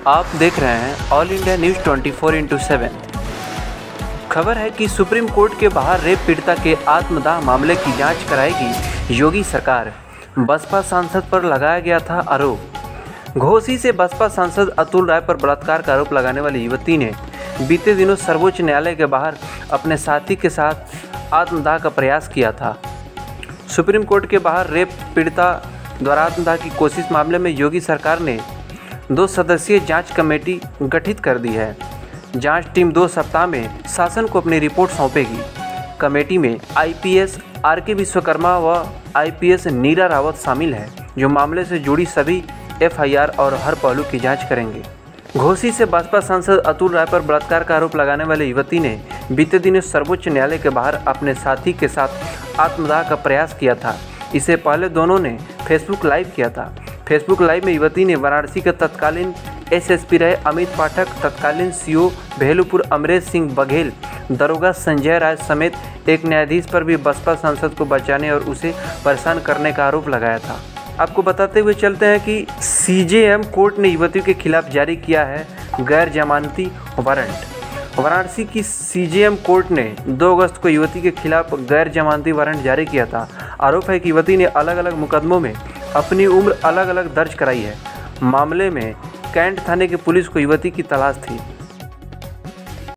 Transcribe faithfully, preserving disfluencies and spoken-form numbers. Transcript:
आप देख रहे हैं all India news twenty four into seven. खबर है कि सुप्रीम कोर्ट के बाहर रेप पीड़िता के आत्मदाह मामले की जांच कराएगी योगी सरकार। बसपा सांसद पर लगाया गया था आरोप। घोसी से बसपा सांसद अतुल राय पर बलात्कार का आरोप लगाने वाली युवती ने बीते दिनों सर्वोच्च न्यायालय के बाहर अपने साथी के साथ आत्मदाह का प्रयास किया था। सुप्रीम कोर्ट के बाहर रेप पीड़िता द्वारा आत्मदाह की कोशिश मामले में योगी सरकार ने दो सदस्यीय जांच कमेटी गठित कर दी है। जांच टीम दो सप्ताह में शासन को अपनी रिपोर्ट सौंपेगी। कमेटी में आईपीएस आर के विश्वकर्मा व आईपीएस नीरा रावत शामिल है, जो मामले से जुड़ी सभी एफआईआर और हर पहलू की जांच करेंगे। घोसी से बसपा सांसद अतुल राय पर बलात्कार का आरोप लगाने वाली युवती ने बीते दिनों सर्वोच्च न्यायालय के बाहर अपने साथी के साथ आत्मदाह का प्रयास किया था। इससे पहले दोनों ने फेसबुक लाइव किया था। फेसबुक लाइव में युवती ने वाराणसी के तत्कालीन एसएसपी रहे अमित पाठक, तत्कालीन सीओ भेलुपुर अमरेश सिंह बघेल, दरोगा संजय राय समेत एक न्यायाधीश पर भी बसपा सांसद को बचाने और उसे परेशान करने का आरोप लगाया था। आपको बताते हुए चलते हैं कि सीजेएम कोर्ट ने युवती के खिलाफ जारी किया है गैर जमानती वारंट। वाराणसी की सीजेएम कोर्ट ने दो अगस्त को युवती के खिलाफ गैर जमानती वारंट जारी किया था। आरोप है कि युवती ने अलग अलग मुकदमों में अपनी उम्र अलग अलग दर्ज कराई है। मामले में कैंट थाने की पुलिस को युवती की तलाश थी।